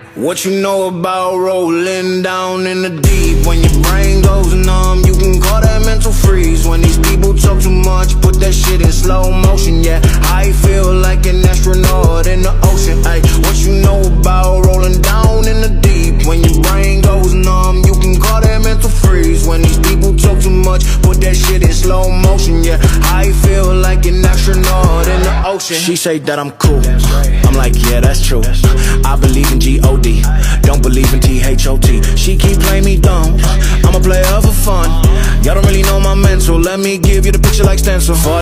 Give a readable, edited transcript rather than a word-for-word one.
What you know about rolling down in the deep? When your brain goes numb, you can call that mental freeze. When these people talk too much, put that shit in slow motion. Yeah, I feel like an astronaut in the ocean. Ay, what you know about rolling down in the deep? When your brain goes numb, you can call that mental freeze. When these people talk too much, put that shit in slow motion. Yeah, I feel like an astronaut in the ocean. She say that I'm cool, I'm like, yeah, that's true. I believe in G-O-D, don't believe in T-H-O-T. She keep playing me dumb, I'm a player for fun. Y'all don't really know my mental, let me give you the picture like stencil. For